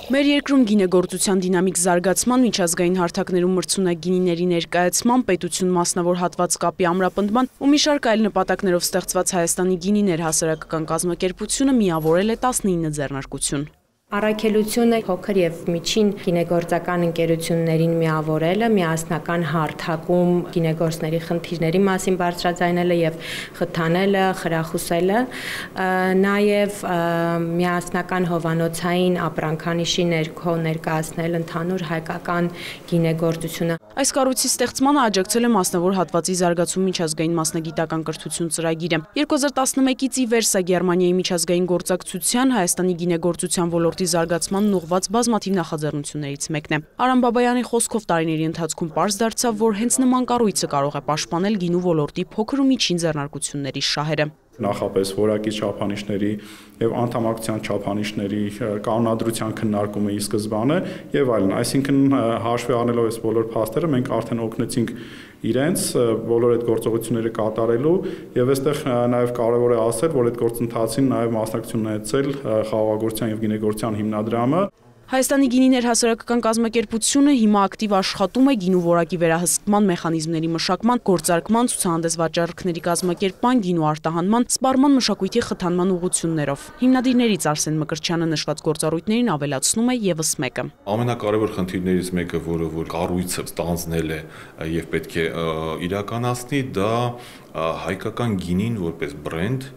Մեր երկրում գինեգործության դինամիկ զարգացման, միջազգային հարթակներում մրցունակ գինիների ներկայացման, պետություն մասնավոր հատված կապի ամրապնդման ու մի շարք այլ նպատակներով ստեղծված Հայաստանի գինիներ հասարակական կազմակերպությունը միավորել է 19 ձեռնարկություն։ Առաքելությունը փոքր եւ միջին գինեգործական ընկերություններին միավորելը, միասնական հարթակում գինեգործների խնդիրների մասին բարձրաձայնելը եւ խթանելը, խրախուսելը, նաեւ միասնական հովանոցային ապրանքանիշի ներքո ներկայացնել ընդհանուր հայկական գինեգործությունը։ Այս կառույցի ստեղծմանը աջակցել է մասնավոր հատվածի զարգացում միջազգային մասնագիտական կրթություն ծրագիրը։ 2011-ից ի վեր սա Գերմանիայի միջազգային գործակցության Հայաստանի գինեգործության ոլորտի զարգացմանն ուղղված բազմաթիվ նախաձեռնություններից մեկն է։ Արամ Բաբայանի խոսքով տարիների ընթացքում պարզ դարձավ, որ հենց նման կառույցը կարող է պաշտպանել գինու ոլորտի փոքր ու միջին ձեռնարկությունների շահերը։ Նախապես որակի չափանիշների եւ անդամակցության չափանիշների կանոնադրության քննարկումը ի սկզբանե եւ այլն, այսինքն հաշվի առնելով այս բոլոր փաստերը մենք արդեն օգնեցինք իրենց բոլոր այդ գործողությունները կատարելու եւ այստեղ նաեւ կարեւոր է ասել, որ այդ գործընթացին նաեւ մասնակցություն ունեցել խաղաղագործության եւ գինեգործության հիմնադրամը։ Հայաստանի գինիներ հասարակական կազմակերպությունը հիմա ակտիվ աշխատում է գինու որակի վերահսկման մեխանիզմների մշակման, գործարկման, ցուցահանդես վաճառքների կազմակերպման, գինու արտահանման, սպառման մշակույթի խթանման ուղղություններով։ Հիմնադիրներից Արսեն Մկրտչյանը նշված գործառույթներին ավելացնում է եւս մեկը։ Ամենակարևոր խնդիրներից մեկը, որ կառույցը ստանձնել է եւ պետք է իրականացնի, դա հայկական գինին որպես բրենդ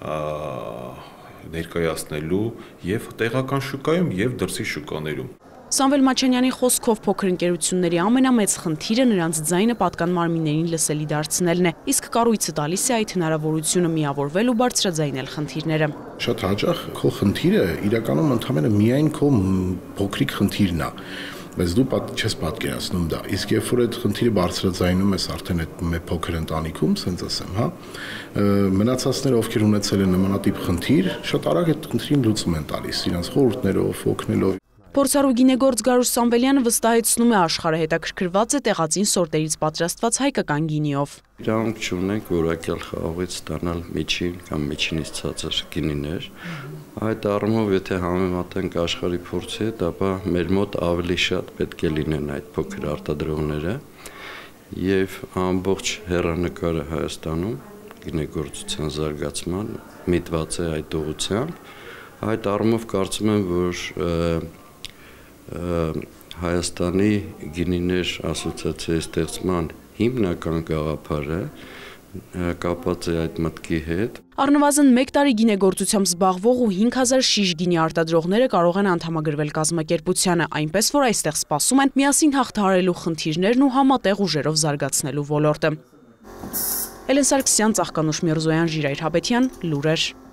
ներկայացնելու եւ տեղական շուկայում եւ դրսի շուկաներում։ Սամվել Մաչանյանի խոսքով փոքր ընկերությունների ամենամեծ խնդիրը նրանց ձայնը պատկան մարմիններին լսելի դարձնելն է, իսկ կառույցը տալիս է այդ հնարավորությունը միավորվել ու բարձրաձայնել խնդիրները։ Շատ հաճախ քո խնդիրը իրականում ընդհանրապես միայն քո փոքրիկ խնդիրն է, բայց դու չես պատկերացնում դա։ Իսկ երբ որ այդ խնդիրը բարձրաձայնում ես արդեն այդ մեր փոքր ընտանիքում, ասենց ասեմ, հա, մնացածները ովքեր ունեցել են նմանատիպ խնդիր, շատ արագ այդ խնդրին լուծում են տալիս, իրենց խորհուրդներով, օգնելով։ Փորձառու գինեգործ Գարուշ Սամվելյանը վստահեցնում է աշխարհը հետաքրքրված է տեղացին սորտերից պատրաստված հայկական գինիով։ Իրավունք չունենք որակյալ խաղողից ստանալ միջին կամ միջինից ցածր գինիներ։ Այդ առումով, եթե համեմատենք աշխարհի փորձի հետ, ապա մեր մոտ ավելի շատ պետք է լինեն այդ փոքր արտադրողները եւ ամբողջ հեռանկարը Հայաստանում գինեգործության զարգացման միտված է այդ ուղղությամբ։ Այդ առումով կարծում եմ, որ Հայաստանի գինիներ ասոցիացիայի ստեղծման հիմնական գաղափարը կապված է այդ մտքի հետ։ Առնվազն 1 տարի գինեգործությամբ զբաղվող ու 5000 շիշ գինի արտադրողները կարող են անդամագրվել կազմակերպությանը, այնպես որ այստեղ սպասում են միասին հաղթահարելու խնդիրներն ու համատեղ ուժերով զարգացնելու ոլորտը։ Էլեն Սարգսյան, Ծաղկանուշ Միրզոյան, Ժիրայր Հաբետյան, լուրեր։